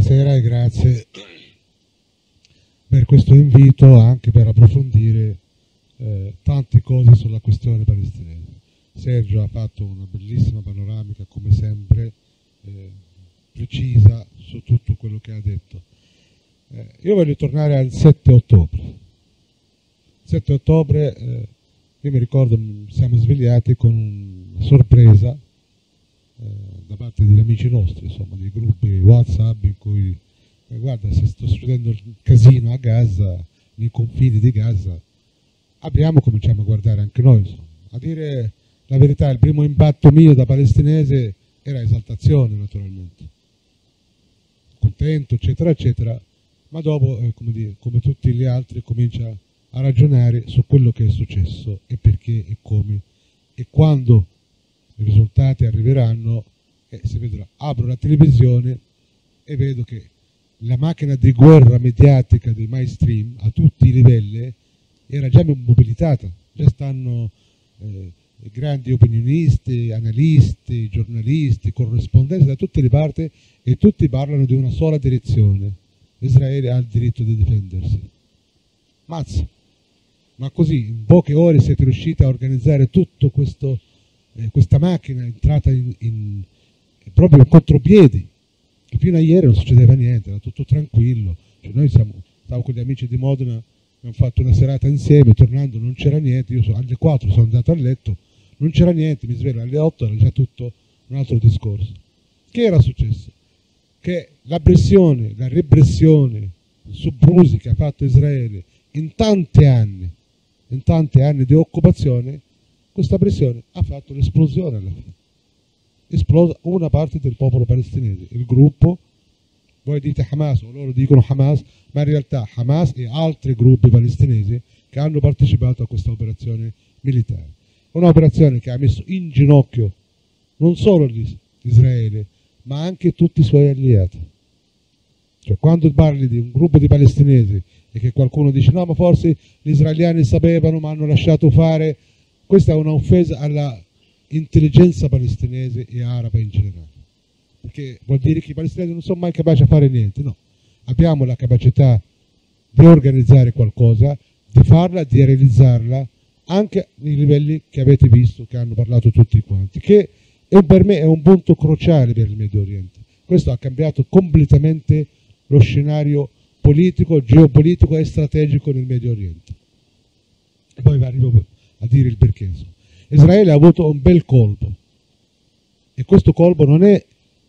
Buonasera e grazie per questo invito anche per approfondire tante cose sulla questione palestinese. Sergio ha fatto una bellissima panoramica, come sempre, precisa su tutto quello che ha detto. Io voglio tornare al 7 ottobre. Il 7 ottobre, io mi ricordo, siamo svegliati con una sorpresa da parte degli amici nostri, insomma, dei gruppi WhatsApp in cui guarda, se sto succedendo il casino a Gaza, nei confini di Gaza, cominciamo a guardare anche noi, insomma. A dire la verità, il primo impatto mio da palestinese era esaltazione, naturalmente, contento, eccetera, eccetera, ma dopo, come tutti gli altri, comincia a ragionare su quello che è successo e perché e come e quando i risultati arriveranno, si vedrà. Apro la televisione e vedo che la macchina di guerra mediatica dei mainstream a tutti i livelli era già mobilitata, già stanno grandi opinionisti, analisti, giornalisti, corrispondenti da tutte le parti e tutti parlano di una sola direzione: Israele ha il diritto di difendersi. Mazza, ma così in poche ore siete riusciti a organizzare tutto questo, questa macchina entrata proprio in contropiedi, che fino a ieri non succedeva niente, era tutto tranquillo. Cioè noi stavo con gli amici di Modena, abbiamo fatto una serata insieme, tornando non c'era niente, io alle 4 sono andato a letto, non c'era niente, mi sveglio alle 8, era già tutto un altro discorso. Che era successo? Che l'aggressione, la repressione soprusi che ha fatto Israele in tanti anni di occupazione, questa pressione ha fatto l'esplosione alla fine. Esplosa una parte del popolo palestinese, il gruppo, voi dite Hamas o loro dicono Hamas, ma in realtà Hamas e altri gruppi palestinesi che hanno partecipato a questa operazione militare. Un'operazione che ha messo in ginocchio non solo Israele, ma anche tutti i suoi alleati. Cioè, quando parli di un gruppo di palestinesi e che qualcuno dice no, ma forse gli israeliani sapevano ma hanno lasciato fare, questa è un'offesa alla intelligenza palestinese e araba in generale, perché vuol dire che i palestinesi non sono mai capaci a fare niente. No, abbiamo la capacità di organizzare qualcosa, di farla, di realizzarla anche nei livelli che avete visto, che hanno parlato tutti quanti, che per me è un punto cruciale per il Medio Oriente. Questo ha cambiato completamente lo scenario politico, geopolitico e strategico nel Medio Oriente. E poi arrivo a dire il perché. Israele ha avuto un bel colpo e questo colpo non è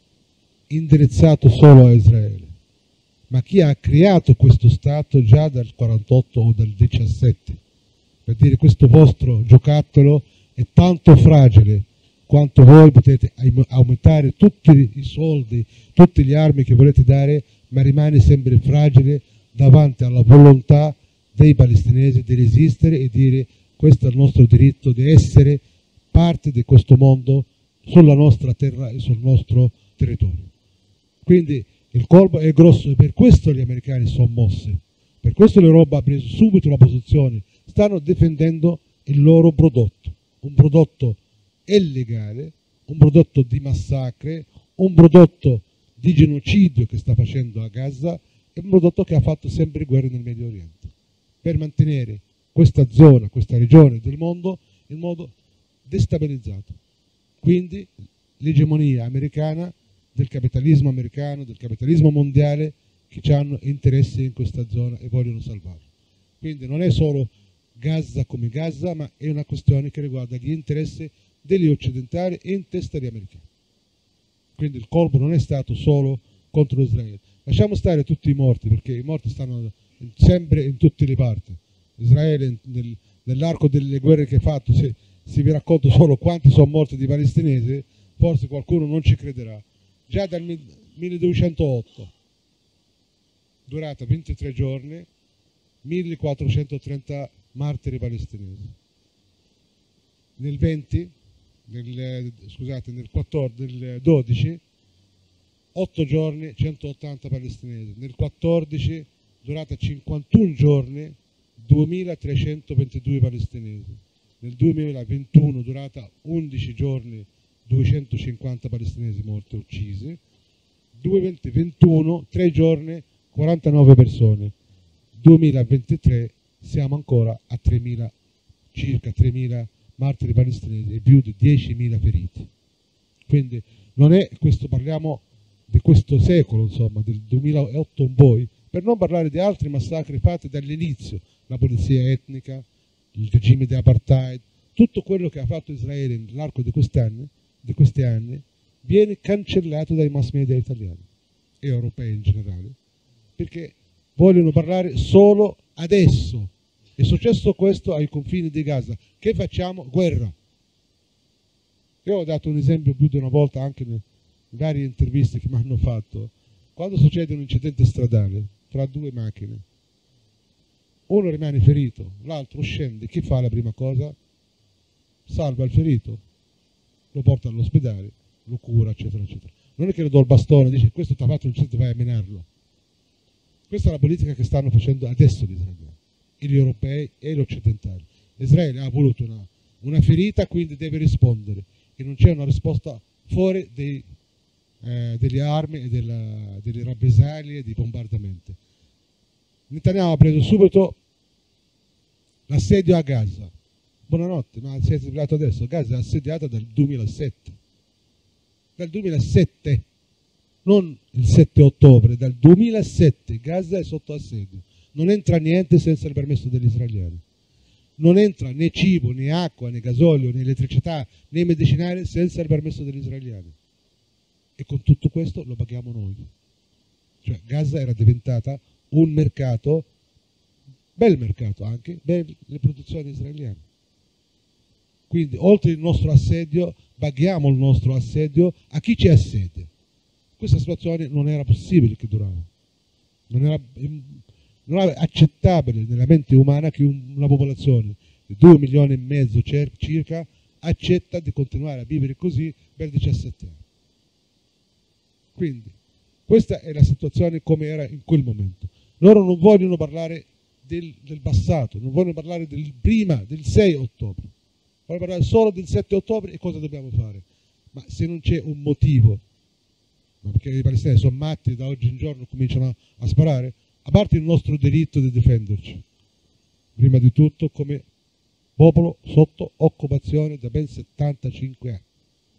indirizzato solo a Israele, ma chi ha creato questo Stato già dal 48 o dal 17. Per dire, questo vostro giocattolo è tanto fragile quanto voi potete aumentare tutti i soldi, tutte le armi che volete dare, ma rimane sempre fragile davanti alla volontà dei palestinesi di resistere e dire questo è il nostro diritto di essere parte di questo mondo sulla nostra terra e sul nostro territorio. Quindi il colpo è grosso e per questo gli americani sono mossi, per questo l'Europa ha preso subito la posizione, stanno difendendo il loro prodotto, un prodotto illegale, un prodotto di massacre, un prodotto di genocidio che sta facendo a Gaza e un prodotto che ha fatto sempre guerre nel Medio Oriente, per mantenere questa zona, questa regione del mondo in modo destabilizzato. Quindi l'egemonia americana, del capitalismo mondiale, che hanno interessi in questa zona e vogliono salvarla. Quindi non è solo Gaza come Gaza, ma è una questione che riguarda gli interessi degli occidentali e in testa agli americani. Quindi il colpo non è stato solo contro Israele. Lasciamo stare tutti i morti, perché i morti stanno sempre in tutte le parti. Israele nell'arco delle guerre che ha fatto, se vi racconto solo quanti sono morti di palestinesi, forse qualcuno non ci crederà. Già dal 1208, durata 23 giorni, 1430 martiri palestinesi. Nel 12, 8 giorni, 180 palestinesi. Nel 14, durata 51 giorni, 2322 palestinesi. Nel 2021, durata 11 giorni, 250 palestinesi morti e uccisi. 2021, 3 giorni, 49 persone. 2023 siamo ancora a 3.000, circa 3.000 martiri palestinesi e più di 10.000 feriti. Quindi non è questo, parliamo di questo secolo, insomma, del 2008 in poi, per non parlare di altri massacri fatti dall'inizio, la pulizia etnica, il regime di apartheid, tutto quello che ha fatto Israele nell'arco di questi anni viene cancellato dai mass media italiani e europei in generale, perché vogliono parlare solo adesso. È successo questo ai confini di Gaza. Che facciamo? Guerra. Io ho dato un esempio più di una volta anche nelle varie interviste che mi hanno fatto. Quando succede un incidente stradale tra due macchine, uno rimane ferito, l'altro scende, chi fa la prima cosa? Salva il ferito, lo porta all'ospedale, lo cura, eccetera, eccetera. Non è che lo do il bastone, dice questo ti ha fatto un incidente, vai a menarlo. Questa è la politica che stanno facendo adesso gli israeliani, gli europei e gli occidentali. Israele ha voluto una ferita, quindi deve rispondere, e non c'è una risposta fuori delle armi e delle rappresaglie e dei bombardamenti. Netanyahu ha preso subito l'assedio a Gaza. Buonanotte, ma si è svelato adesso. Gaza è assediata dal 2007. Dal 2007, non il 7 ottobre, dal 2007 Gaza è sotto assedio. Non entra niente senza il permesso degli israeliani. Non entra né cibo, né acqua, né gasolio, né elettricità, né medicinali senza il permesso degli israeliani. E con tutto questo lo paghiamo noi. Cioè Gaza era diventata un mercato, bel mercato anche, per le produzioni israeliane. Quindi oltre il nostro assedio, paghiamo il nostro assedio a chi ci assedia. Questa situazione non era possibile che durava. Non era accettabile nella mente umana che una popolazione di 2 milioni e mezzo circa accetta di continuare a vivere così per 17 anni. Quindi questa è la situazione come era in quel momento. Loro non vogliono parlare del passato, non vogliono parlare del prima, del 6 ottobre. Vogliono parlare solo del 7 ottobre e cosa dobbiamo fare. Ma se non c'è un motivo, perché i palestinesi sono matti da oggi in giorno cominciano a sparare, a parte il nostro diritto di difenderci, prima di tutto come popolo sotto occupazione da ben 75 anni.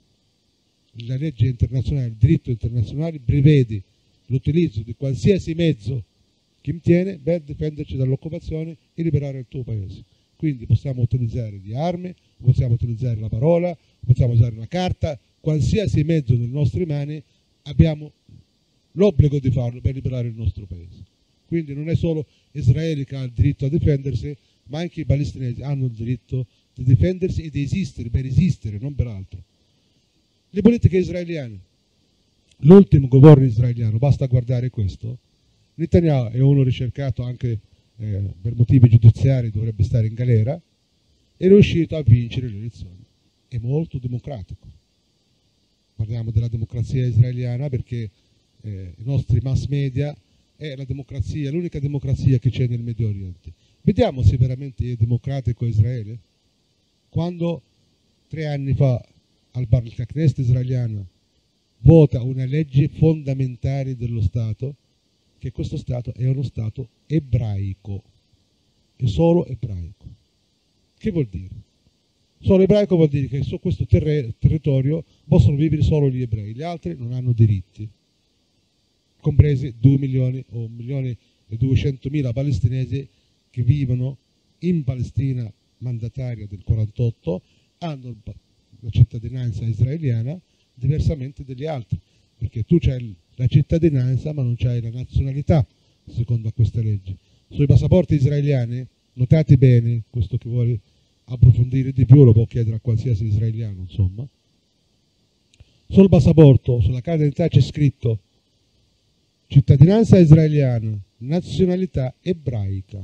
La legge internazionale, il diritto internazionale prevede l'utilizzo di qualsiasi mezzo che imtiene per difenderci dall'occupazione e liberare il tuo paese. Quindi possiamo utilizzare le armi, possiamo utilizzare la parola, possiamo usare la carta, qualsiasi mezzo nelle nostre mani abbiamo l'obbligo di farlo per liberare il nostro paese. Quindi non è solo Israele che ha il diritto a difendersi, ma anche i palestinesi hanno il diritto di difendersi e di esistere, per esistere, non per altro. Le politiche israeliane, l'ultimo governo israeliano, basta guardare questo, Netanyahu è uno ricercato anche per motivi giudiziari, dovrebbe stare in galera, è riuscito a vincere le elezioni, è molto democratico. Parliamo della democrazia israeliana perché i nostri mass media è la democrazia, l'unica democrazia che c'è nel Medio Oriente. Vediamo se veramente è democratico Israele. Quando 3 anni fa al Knesset israeliano vota una legge fondamentale dello Stato, che questo Stato è uno Stato ebraico, è solo ebraico. Che vuol dire? Solo ebraico vuol dire che su questo territorio possono vivere solo gli ebrei, gli altri non hanno diritti, compresi 2 milioni o 1.200.000 palestinesi che vivono in Palestina mandataria del 48, hanno la cittadinanza israeliana diversamente dagli altri, perché tu c'hai la cittadinanza ma non c'hai la nazionalità secondo queste leggi. Sui passaporti israeliani, notate bene, questo che vuole approfondire di più lo può chiedere a qualsiasi israeliano, insomma, sul passaporto, sulla carta d'identità c'è scritto cittadinanza israeliana, nazionalità ebraica.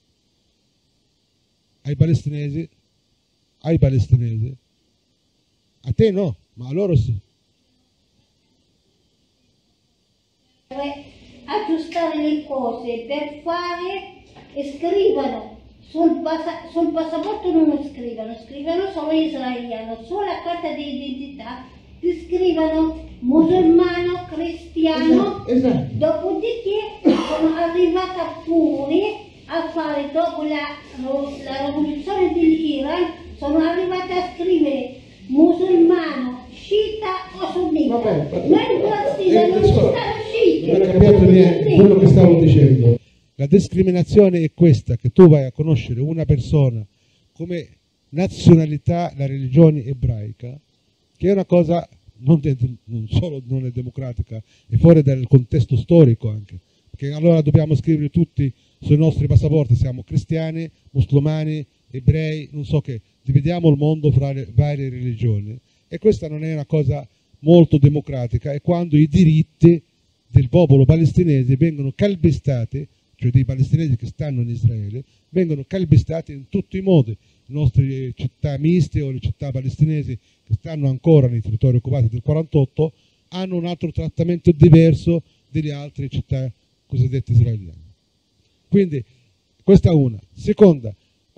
Ai palestinesi, a te no, ma a loro sì. Aggiustare le cose per fare e scrivono sul passaporto, non scrivono solo israeliano, sulla carta di identità ti scrivono musulmano, cristiano, Esatto. dopodiché sono arrivata pure a fare, dopo la rivoluzione dell'Iran, sono arrivata a scrivere musulmano, sciita o sunnita. Vabbè, Ma in Palestina non ci stanno sciiti. non ha cambiato niente quello che stavo dicendo. La discriminazione è questa, che tu vai a conoscere una persona come nazionalità, la religione ebraica, che è una cosa non solo non è democratica, è fuori dal contesto storico anche, perché allora dobbiamo scrivere tutti sui nostri passaporti, siamo cristiani, musulmani, ebrei, non so che, dividiamo il mondo fra le varie religioni, e questa non è una cosa molto democratica. E quando i diritti del popolo palestinese vengono calpestati, cioè dei palestinesi che stanno in Israele, vengono calpestati in tutti i modi. Le nostre città miste o le città palestinesi che stanno ancora nei territori occupati del 48 hanno un altro trattamento diverso delle altre città cosiddette israeliane. Quindi questa è una. Seconda,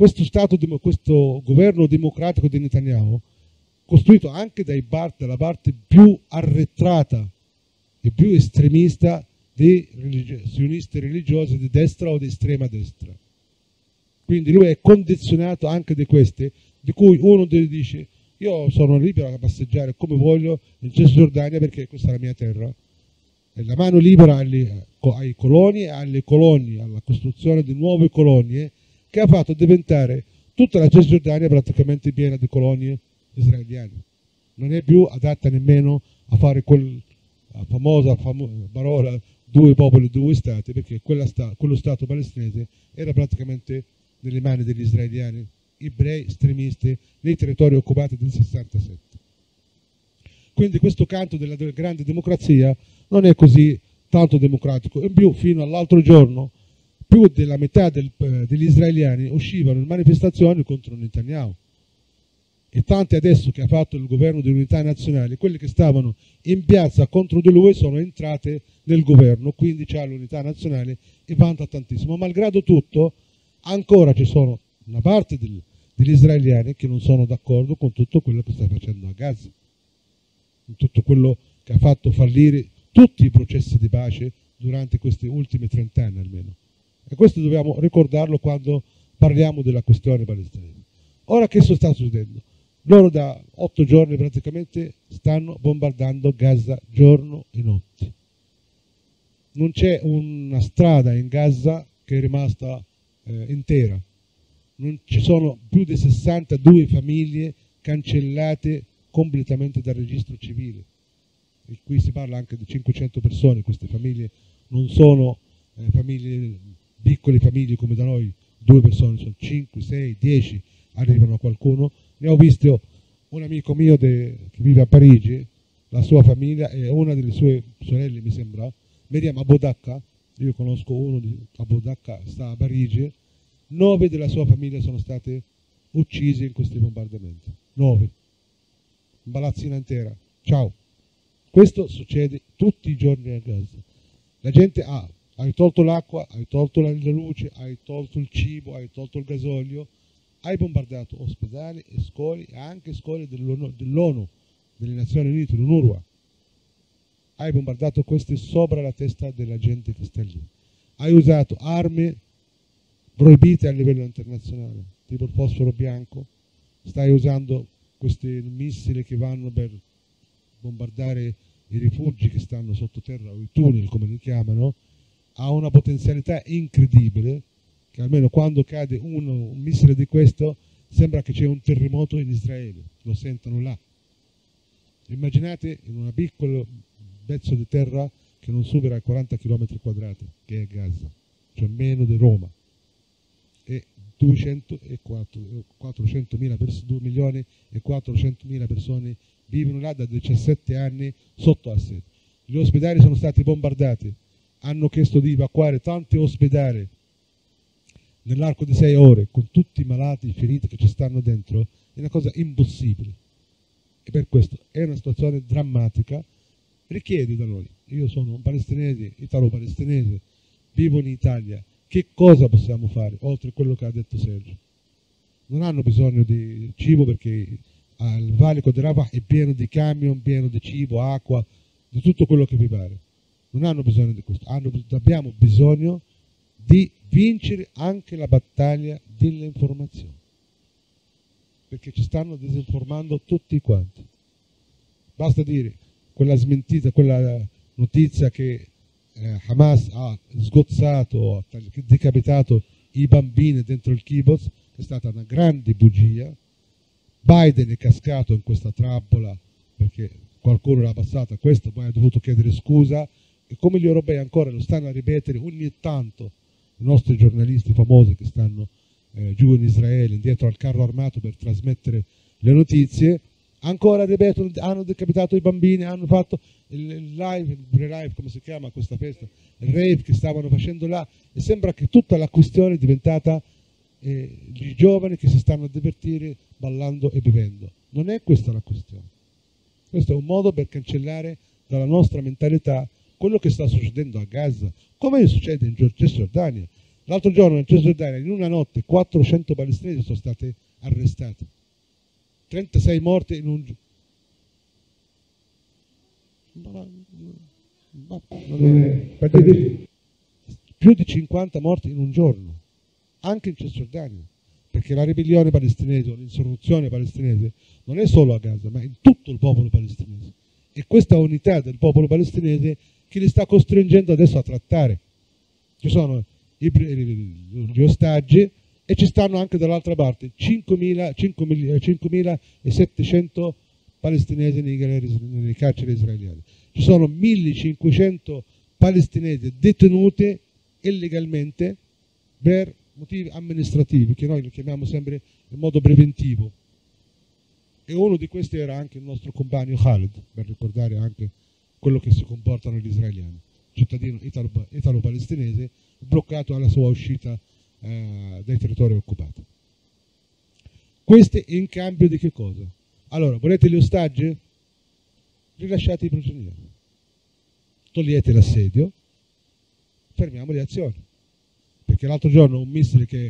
questo governo democratico di Netanyahu, costruito anche dalla parte più arretrata e più estremista dei sionisti religiosi di destra o di estrema destra. Quindi lui è condizionato anche di queste, di cui uno dice: io sono libero a passeggiare come voglio in Cisgiordania perché questa è la mia terra. È la mano libera ai coloni, alle colonie, alla costruzione di nuove colonie, che ha fatto diventare tutta la Cisgiordania praticamente piena di colonie israeliane. Non è più adatta nemmeno a fare quella famosa parola due popoli, due stati, perché quello stato palestinese era praticamente nelle mani degli israeliani, ebrei estremisti, nei territori occupati del 67. Quindi questo canto della grande democrazia non è così tanto democratico. In più, fino all'altro giorno, più della metà degli israeliani uscivano in manifestazioni contro Netanyahu. E tanti adesso che ha fatto il governo di unità nazionale, quelli che stavano in piazza contro di lui sono entrati nel governo, quindi c'è l'unità nazionale e vanta tantissimo. Malgrado tutto, ancora ci sono una parte degli israeliani che non sono d'accordo con tutto quello che sta facendo a Gaza, con tutto quello che ha fatto fallire tutti i processi di pace durante questi ultimi 30 anni almeno. E questo dobbiamo ricordarlo quando parliamo della questione palestinese. Ora che sta succedendo? Loro da 8 giorni praticamente stanno bombardando Gaza giorno e notte. Non c'è una strada in Gaza che è rimasta intera. Non ci sono più di 62 famiglie cancellate completamente dal registro civile. E qui si parla anche di 500 persone. Queste famiglie non sono famiglie, piccole famiglie come da noi, 2 persone, sono 5, 6, 10 arrivano a qualcuno. Ne ho visto un amico mio che vive a Parigi, la sua famiglia e una delle sue sorelle, mi sembra, Miriam Abodakka, io conosco uno di Abodakka, sta a Parigi, 9 della sua famiglia sono state uccise in questi bombardamenti. 9. Un palazzina intera. Ciao. Questo succede tutti i giorni a Gaza. La gente hai tolto l'acqua, hai tolto la luce, hai tolto il cibo, hai tolto il gasolio, hai bombardato ospedali e scuole, anche scuole dell'ONU, delle Nazioni Unite, l'UNRWA. Hai bombardato queste sopra la testa della gente che sta lì. Hai usato armi proibite a livello internazionale, tipo il fosforo bianco. Stai usando questi missili che vanno per bombardare i rifugi che stanno sottoterra, o i tunnel come li chiamano. Ha una potenzialità incredibile, che almeno quando cade un missile di questo sembra che c'è un terremoto in Israele, lo sentono là. Immaginate in un piccolo pezzo di terra che non supera i 40 km quadrati, che è Gaza, cioè meno di Roma, e 2 milioni e 400 mila persone vivono là da 17 anni sotto assedio. Gli ospedali sono stati bombardati, hanno chiesto di evacuare tanti ospedali nell'arco di 6 ore, con tutti i malati, i feriti che ci stanno dentro. È una cosa impossibile. E per questo è una situazione drammatica, richiede da noi. Io sono un palestinese, italo-palestinese, vivo in Italia. Che cosa possiamo fare, oltre a quello che ha detto Sergio? Non hanno bisogno di cibo perché il valico di Rafah è pieno di camion, pieno di cibo, acqua, di tutto quello che vi pare. Non hanno bisogno di questo, abbiamo bisogno di vincere anche la battaglia delle informazioni, perché ci stanno disinformando tutti quanti. Basta dire quella smentita, quella notizia che Hamas ha sgozzato, ha decapitato i bambini dentro il kibbutz, è stata una grande bugia. Biden è cascato in questa trappola perché qualcuno l'ha passata questo, poi ha dovuto chiedere scusa, e come gli europei ancora lo stanno a ripetere ogni tanto, i nostri giornalisti famosi che stanno giù in Israele, dietro al carro armato per trasmettere le notizie, ancora ripetono, hanno decapitato i bambini, hanno fatto il live, il pre-live, come si chiama questa festa, il rave che stavano facendo là, e sembra che tutta la questione è diventata i giovani che si stanno a divertire ballando e bevendo. Non è questa la questione. Questo è un modo per cancellare dalla nostra mentalità quello che sta succedendo a Gaza, come succede in Cisgiordania. L'altro giorno in Cisgiordania, in una notte, 400 palestinesi sono stati arrestati. 36 morti in un più di 50 morti in un giorno, anche in Cisgiordania, perché la ribellione palestinese o l'insurrezione palestinese non è solo a Gaza, ma in tutto il popolo palestinese. E questa unità del popolo palestinese che li sta costringendo adesso a trattare. Ci sono gli ostaggi e ci stanno anche dall'altra parte 5.700 palestinesi nelle carceri israeliane. Ci sono 1.500 palestinesi detenute illegalmente per motivi amministrativi, che noi li chiamiamo sempre in modo preventivo. E uno di questi era anche il nostro compagno Khaled, per ricordare anche quello che si comportano gli israeliani, cittadino italo-palestinese bloccato alla sua uscita dai territori occupati. Questi in cambio di che cosa? Allora, volete gli ostaggi? Rilasciate i prigionieri, togliete l'assedio, fermiamo le azioni. Perché l'altro giorno un missile che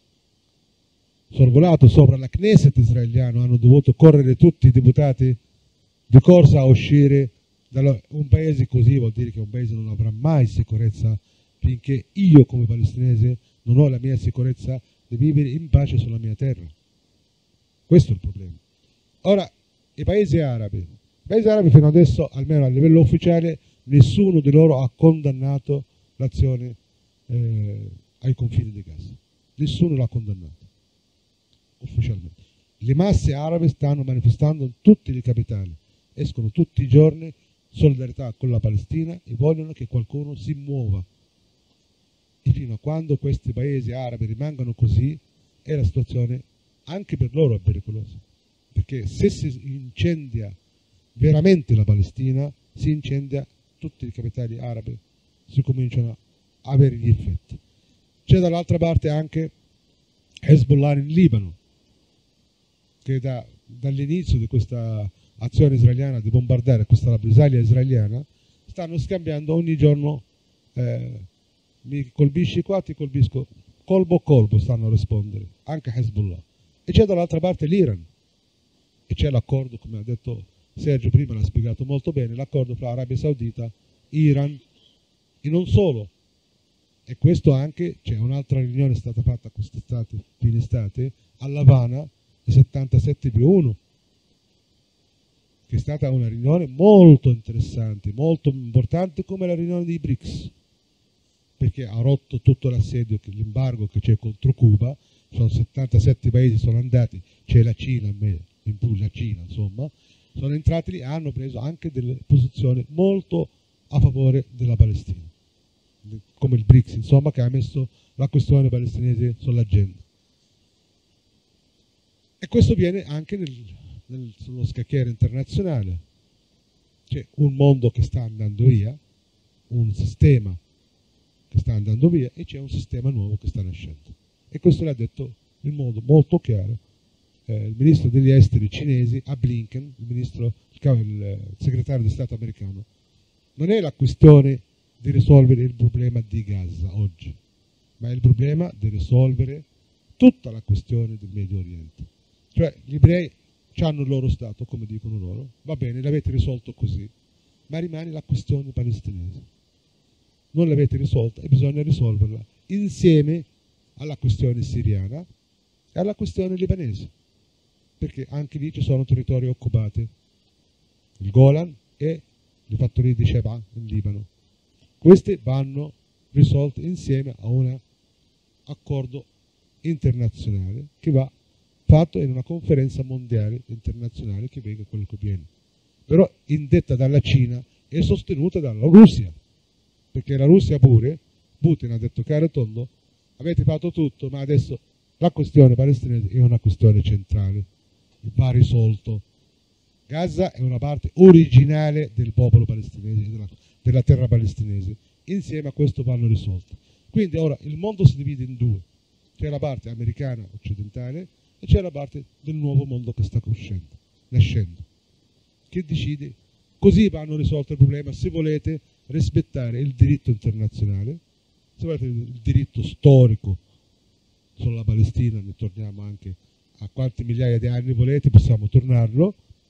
sorvolato sopra la Knesset israeliano, hanno dovuto correre tutti i deputati di corsa a uscire da un paese così. Vuol dire che un paese non avrà mai sicurezza finché io come palestinese non ho la mia sicurezza di vivere in pace sulla mia terra. Questo è il problema. Ora, i paesi arabi fino adesso, almeno a livello ufficiale, nessuno di loro ha condannato l'azione ai confini di Gaza. Nessuno l'ha condannato ufficialmente. Le masse arabe stanno manifestando in tutte le capitali, escono tutti i giorni, solidarietà con la Palestina, e vogliono che qualcuno si muova. E fino a quando questi paesi arabi rimangano così, la situazione anche per loro è pericolosa, perché se si incendia veramente la Palestina, si incendia tutte le capitali arabe, si cominciano a avere gli effetti. C'è dall'altra parte anche Hezbollah in Libano, che dall'inizio di questa azione israeliana di bombardare questa rappresaglia israeliana, stanno scambiando ogni giorno, mi colpisci qua, ti colpisco, colpo a colpo stanno a rispondere, anche Hezbollah. E c'è dall'altra parte l'Iran, e c'è l'accordo, come ha detto Sergio prima, l'ha spiegato molto bene, l'accordo fra Arabia Saudita, Iran, e non solo. E questo anche, c'è un'altra riunione è stata fatta quest'estate, fine estate, a L'Avana, il 77+1, che è stata una riunione molto interessante, molto importante, come la riunione dei BRICS, perché ha rotto tutto l'assedio, l'embargo che c'è contro Cuba. Sono 77 paesi, sono andati, c'è la Cina, in più la Cina, insomma, sono entrati lì e hanno preso anche delle posizioni molto a favore della Palestina, come il BRICS, insomma, che ha messo la questione palestinese sull'agenda. E questo viene anche sullo scacchiere internazionale. C'è un mondo che sta andando via, un sistema che sta andando via, e c'è un sistema nuovo che sta nascendo. E questo l'ha detto in modo molto chiaro il ministro degli esteri cinesi a Blinken, il segretario di Stato americano. Non è la questione di risolvere il problema di Gaza oggi, ma è il problema di risolvere tutta la questione del Medio Oriente. Cioè gli ebrei hanno il loro Stato, come dicono loro, va bene, l'avete risolto così, ma rimane la questione palestinese. Non l'avete risolta e bisogna risolverla insieme alla questione siriana e alla questione libanese, perché anche lì ci sono territori occupati, il Golan e le fattorie di Sheba in Libano. Questi vanno risolti insieme a un accordo internazionale che va fatto in una conferenza mondiale internazionale che venga quello che viene, però indetta dalla Cina e sostenuta dalla Russia, perché la Russia pure, Putin ha detto chiaro e tondo, avete fatto tutto, ma adesso la questione palestinese è una questione centrale, va risolto. Gaza è una parte originale del popolo palestinese, della terra palestinese, insieme a questo vanno risolti. Quindi ora il mondo si divide in due, c'è la parte americana occidentale e c'è la parte del nuovo mondo che sta nascendo, che decide, così vanno risolti il problema, se volete rispettare il diritto internazionale, se volete il diritto storico sulla Palestina, ne torniamo anche a quante migliaia di anni volete, possiamo tornarlo,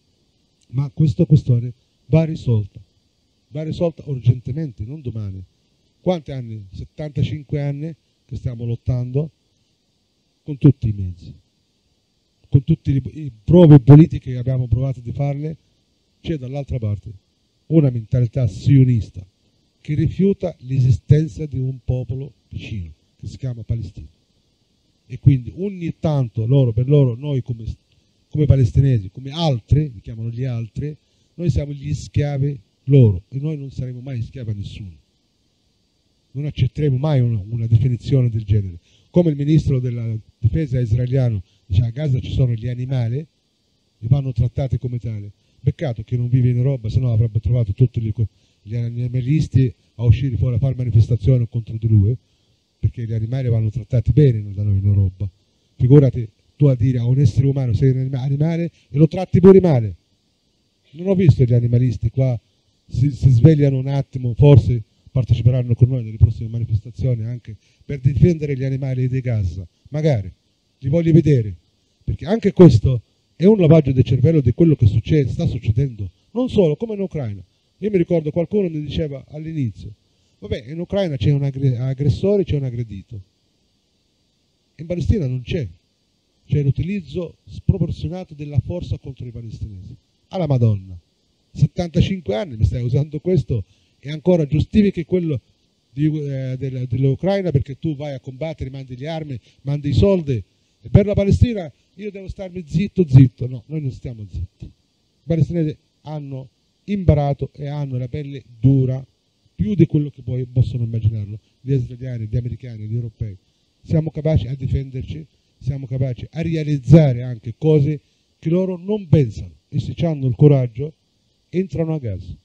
ma questa questione va risolta urgentemente, non domani. Quanti anni? 75 anni che stiamo lottando con tutti i mezzi, con tutte le prove politiche che abbiamo provato di farle. C'è dall'altra parte una mentalità sionista che rifiuta l'esistenza di un popolo vicino che si chiama Palestina, e quindi ogni tanto per loro noi come palestinesi, come altri, li chiamano gli altri, noi siamo gli schiavi loro e noi non saremo mai schiavi a nessuno, non accetteremo mai una definizione del genere. Come il ministro della difesa israeliano dice, a Gaza ci sono gli animali e vanno trattati come tali. Peccato che non vive in Europa, se no avrebbe trovato tutti gli animalisti a uscire fuori a fare manifestazioni contro di lui, perché gli animali vanno trattati bene da noi in Europa. Figurati tu a dire a un essere umano sei un animale e lo tratti pure male. Non ho visto gli animalisti qua, si svegliano un attimo, forse parteciperanno con noi nelle prossime manifestazioni anche per difendere gli animali di Gaza, magari, li voglio vedere, perché anche questo è un lavaggio del cervello di quello che sta succedendo, non solo, come in Ucraina. Io mi ricordo qualcuno mi diceva all'inizio, vabbè, in Ucraina c'è un aggressore, c'è un aggredito, in Palestina non c'è l'utilizzo sproporzionato della forza contro i palestinesi. Alla Madonna, 75 anni mi stai usando questo e ancora giustifichi quello dell'Ucraina perché tu vai a combattere, mandi le armi, mandi i soldi, e per la Palestina io devo starmi zitto. No, noi non stiamo zitti. I palestinesi hanno imparato e hanno la pelle dura più di quello che poi possono immaginarlo. Gli israeliani, gli americani, gli europei. Siamo capaci a difenderci, siamo capaci a realizzare anche cose che loro non pensano, e se hanno il coraggio entrano a Gaza.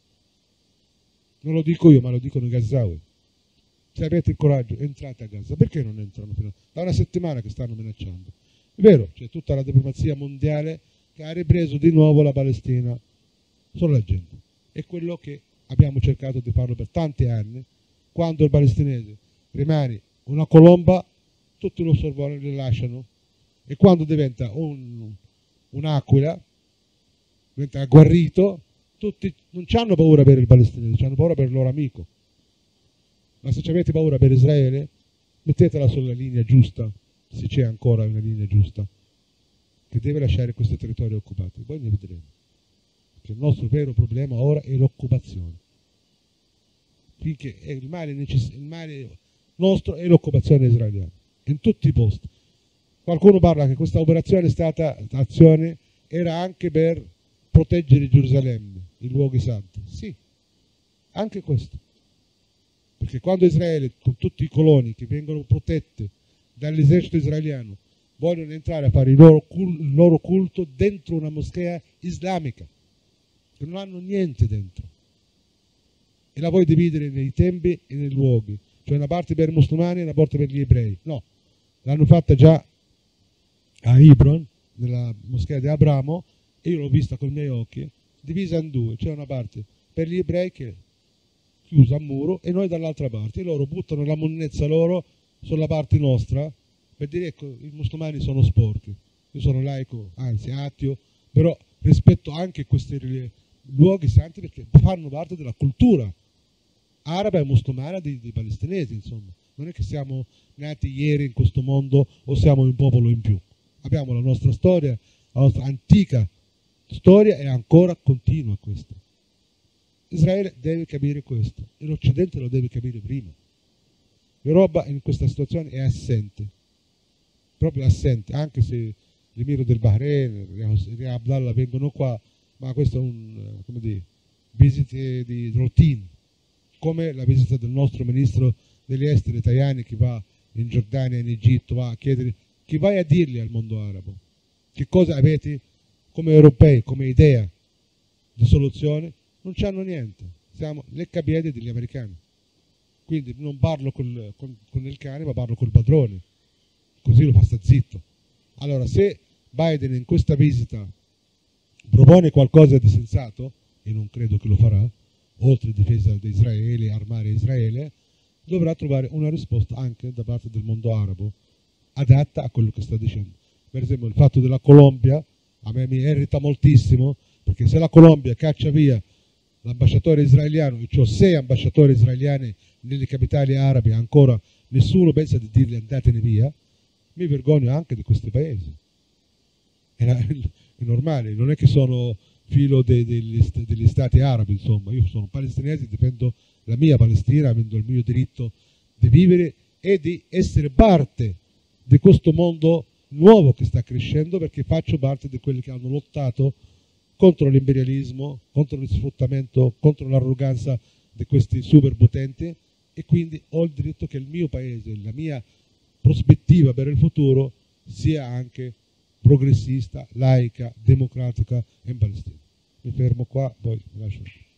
Non lo dico io, ma lo dicono i Gazawi. Se avete il coraggio entrate a Gaza. Perché non entrano fino da una settimana che stanno minacciando? È vero, c'è tutta la diplomazia mondiale che ha ripreso di nuovo la Palestina sulla gente. È quello che abbiamo cercato di farlo per tanti anni. Quando il palestinese rimane una colomba, tutti lo sorvolano e lo lasciano, e quando diventa un'aquila, diventa agguerrito, tutti non hanno paura per il palestinese, hanno paura per il loro amico. Ma se avete paura per Israele, mettetela sulla linea giusta, se c'è ancora una linea giusta, che deve lasciare questi territori occupati. Poi ne vedremo. Perché il nostro vero problema ora è l'occupazione. Finché il male nostro è l'occupazione israeliana, in tutti i posti. Qualcuno parla che questa azione era anche per proteggere Gerusalemme, i luoghi santi. Sì, anche questo. Perché quando Israele, con tutti i coloni che vengono protetti dall'esercito israeliano, vogliono entrare a fare il loro culto dentro una moschea islamica, che non hanno niente dentro, e la vuoi dividere nei tempi e nei luoghi, cioè una parte per i musulmani e una parte per gli ebrei. No, l'hanno fatta già a Hebron, nella moschea di Abramo, e io l'ho vista con i miei occhi, divisa in due. C'è una parte per gli ebrei che è chiusa a muro e noi dall'altra parte, e loro buttano la monnezza loro sulla parte nostra per dire ecco, i musulmani sono sporchi. Io sono laico, anzi ateo, però rispetto anche queste luoghi santi perché fanno parte della cultura araba e musulmana dei palestinesi, insomma. Non è che siamo nati ieri in questo mondo o siamo un popolo in più. Abbiamo la nostra storia, la nostra antica storia e ancora continua questa. Israele deve capire questo e l'Occidente lo deve capire prima. L'Europa in questa situazione è assente, proprio assente, anche se l'Emiro del Bahrain, Re Abdallah vengono qua, ma questo è un, come dire, visite di routine, come la visita del nostro ministro degli esteri Tajani che va in Giordania, in Egitto, va a chiedere, che vai a dirgli al mondo arabo, che cosa avete come europei, come idea di soluzione? Non c'hanno niente, siamo leccapiedi degli americani. Quindi non parlo con il cane, ma parlo col padrone, così lo fa sta zitto. Allora, se Biden in questa visita propone qualcosa di sensato, e non credo che lo farà, oltre a difesa di Israele, armare Israele, dovrà trovare una risposta anche da parte del mondo arabo adatta a quello che sta dicendo. Per esempio il fatto della Colombia a me mi irrita moltissimo, perché se la Colombia caccia via l'ambasciatore israeliano, e ho 6 ambasciatori israeliani nelle capitali arabe, ancora nessuno pensa di dirgli andatene via, mi vergogno anche di questi paesi. È normale, non è che sono filo degli stati arabi, insomma, io sono palestinese, difendo la mia Palestina, avendo il mio diritto di vivere e di essere parte di questo mondo nuovo che sta crescendo, perché faccio parte di quelli che hanno lottato contro l'imperialismo, contro il sfruttamento, contro l'arroganza di questi superpotenti, e quindi ho il diritto che il mio paese, la mia prospettiva per il futuro sia anche progressista, laica, democratica in Palestina. Mi fermo qua, poi lascio.